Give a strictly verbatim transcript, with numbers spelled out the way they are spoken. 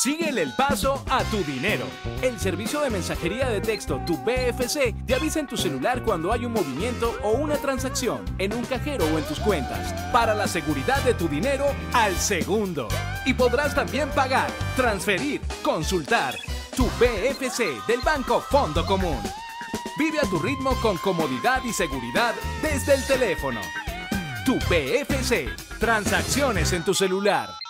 Síguele el paso a tu dinero. El servicio de mensajería de texto Tu B F C te avisa en tu celular cuando hay un movimiento o una transacción en un cajero o en tus cuentas, para la seguridad de tu dinero al segundo. Y podrás también pagar, transferir, consultar. Tu B F C del Banco Fondo Común. Vive a tu ritmo con comodidad y seguridad desde el teléfono. Tu B F C. Transacciones en tu celular.